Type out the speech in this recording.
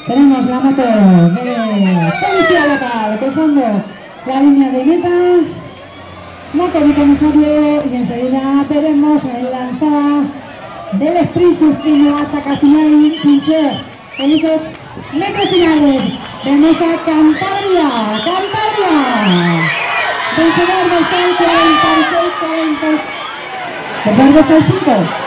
Tenemos la moto de policía local cruzando la línea de meta, moto de comisario, y enseguida veremos el lanzada del sprint sostenido hasta Casinari Pincher en esos metros finales. Vemos a Cantabria, vencedor del 6:46, 40, 6:5.